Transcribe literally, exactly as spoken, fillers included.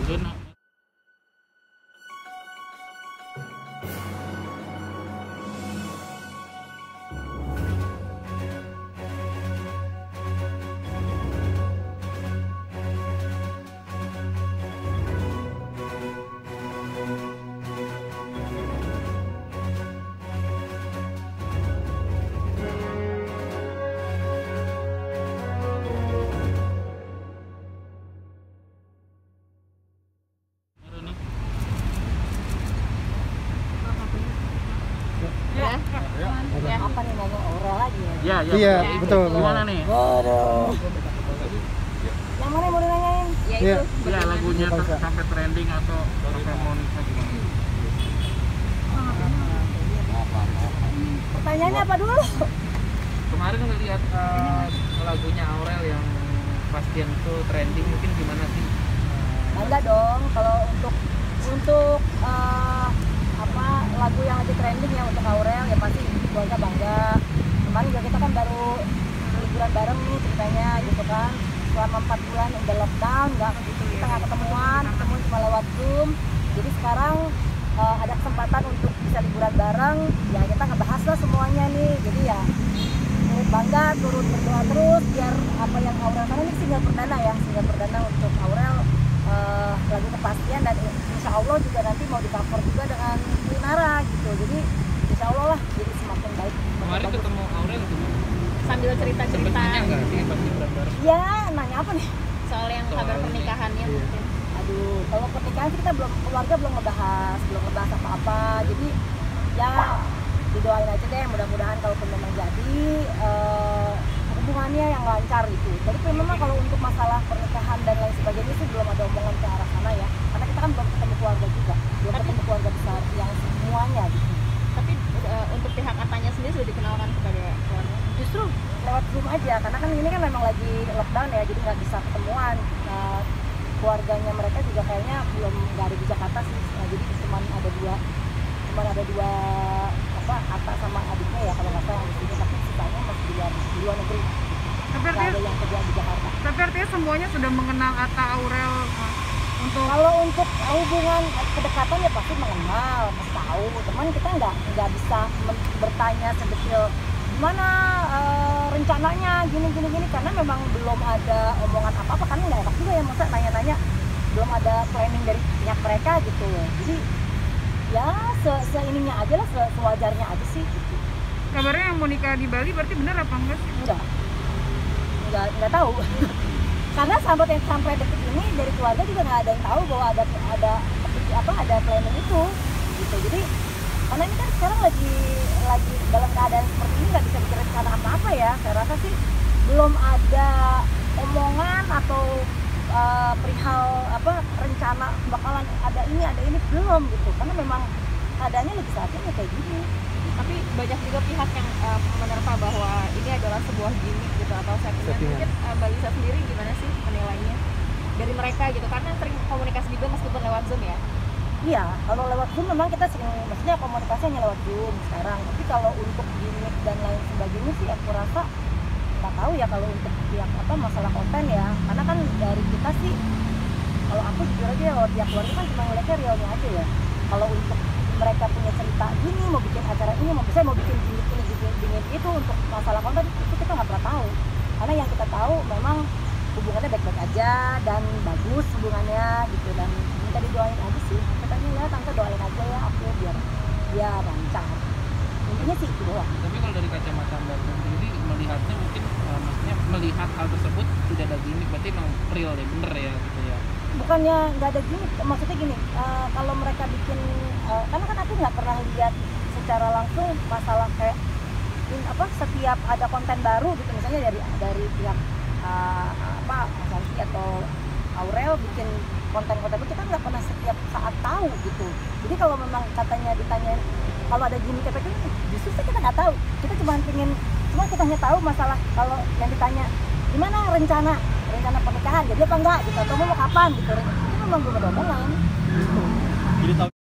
Ulun Ya, ya. Apa nih ngomong Aurel lagi ya? Ya, ya, iya, betul. betul. Gimana nih? Waduh. Yang mana yang mau ditanyain? Ya Iya. itu. Ya, lagunya ter- sampai trending atau sampai monisnya gimana? Pertanyaannya apa dulu? Kemarin ngelihat uh, lagunya Aurel yang Bastian itu trending, mungkin gimana sih? Bangga dong kalau untuk untuk uh, apa lagu yang lagi trending ya untuk Aurel ya pasti keluarga bangga. Kemarin juga kita kan baru liburan bareng nih ceritanya gitu kan, selama empat bulan udah lockdown, nggak kita nggak ketemuan, ketemu cuma lewat Zoom. Jadi sekarang uh, ada kesempatan untuk bisa liburan bareng, ya kita ngebahas lah semuanya nih. Jadi ya turut bangga, turut berdoa terus biar apa yang Aurel, karena ini single perdana ya, single perdana untuk Aurel. Uh, lagu Kepastian, dan insya Allah juga nanti mau di cover juga dengan Winara gitu, jadi insya Allah lah jadi semakin baik. Kemarin bagus. Ketemu Aurel gimana? Sambil cerita-cerita Nanya nggak sih pas liburan bareng? ya nanya apa nih soal yang Soal kabar ini. pernikahannya mungkin. aduh kalau pernikahan sih kita belum, keluarga belum ngebahas belum ngebahas apa-apa, jadi ya didoain aja deh, mudah-mudahan kalaupun memang jadi uh, hubungannya yang lancar itu. Jadi memang kalau untuk masalah pernikahan dan lain sebagainya sih belum ada omongan ke arah sana ya, karena kita kan belum ketemu keluarga juga, belum Tapi, ketemu keluarga besar yang semuanya gitu. Tapi uh, untuk pihak katanya sendiri sudah dikenalkan kepada keluarga. Justru lewat Zoom aja, karena kan ini kan memang lagi lockdown ya, jadi nggak bisa ketemuan. Nah, keluarganya mereka juga kayaknya belum, nggak ada di Jakarta sih, nah, jadi cuma ada dua cuma ada dua apa Atta sama adiknya ya kalau nggak salah yang di sini, tapi sisanya masih di luar, di luar negeri. Tapi Nggak artinya, ada yang kerja di Jakarta. tapi artinya semuanya sudah mengenal Atta Aurel uh, untuk Kalau untuk hubungan kedekatan ya pasti mengenal, pasti tahu. Teman kita nggak nggak bisa men- bertanya sedetail gimana uh, rencananya gini gini gini, karena memang belum ada omongan apa apa, kan nggak enak juga ya masa nanya-nanya, belum ada planning dari pihak mereka gitu. Jadi ya se seininya aja lah, se sewajarnya aja sih. Gitu. kabarnya yang mau nikah di Bali, berarti benar apa enggak sih? Enggak, nggak nggak tahu. Karena sampai sampai detik ini dari keluarga juga nggak ada yang tahu bahwa ada ada apa ada planning itu gitu. Jadi karena ini kan sekarang lagi lagi dalam keadaan seperti ini, nggak bisa bikin rencana apa-apa ya. Saya rasa sih belum ada omongan atau uh, perihal apa rencana bakalan ada ini ada ini, belum gitu. Karena memang keadaannya lagi saat ini kayak gini. Tapi banyak juga pihak yang uh, menerpa bahwa ini adalah sebuah gimmick gitu atau settingan. Settingan. Mungkin uh, Mbak Lisa sendiri gimana sih menilainya dari mereka gitu, karena sering komunikasi juga meskipun lewat Zoom ya. Iya, kalau lewat Zoom memang kita sering, maksudnya komunikasi hanya lewat Zoom sekarang. Tapi kalau untuk gimmick dan lain sebagainya sih aku rasa nggak tahu ya kalau untuk pihak apa masalah konten ya. Karena kan dari kita sih, kalau aku jujur aja ya, pihak keluarga kan cuma ngeliatnya realnya aja ya. Kalau untuk mereka punya cerita gini, mau bikin acara ini, mau bisa mau bikin gimmick ini, bikin gimmick itu, untuk masalah konten itu kita nggak pernah tahu. Karena yang kita tahu memang hubungannya baik-baik aja dan bagus hubungannya gitu, dan minta didoain aja sih. Katanya ya tante doain aja ya aku biar biar lancar. Intinya sih itu doang. Tapi kalau dari kacamata Mbak sendiri melihatnya mungkin uh, maksudnya melihat hal tersebut tidak ada gimmick, berarti memang real ya, bener ya gitu ya. Bukannya nggak ada gimmick, maksudnya gini, uh, kalau mereka bikin, uh, karena kan aku nggak pernah lihat secara langsung masalah kayak in, apa setiap ada konten baru gitu, misalnya dari dari pihak uh, apa Santi atau Aurel bikin konten-konten itu kan nggak pernah setiap saat tahu gitu. Jadi kalau memang katanya ditanya kalau ada gimmick apa itu, justru sih kita nggak tahu. Kita cuma pengen, cuma kita hanya tahu masalah kalau yang ditanya gimana rencana rencana pernikahan, jadi apa enggak gitu, atau mau kapan gitu. Itu memang belum ada omongan. Jadi tahu